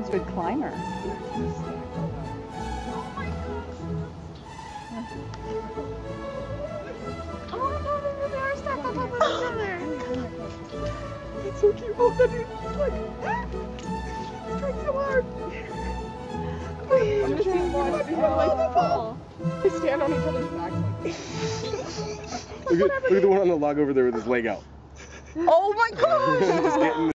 a good climber. Oh my god, they are stacked on top of each other. It's so cute. Oh, that dude, he's like, he's trying so hard. I'm just gonna watch the fall. They stand on each other's backs like. Look at the one on the log over there with his leg out. Oh my gosh! Just getting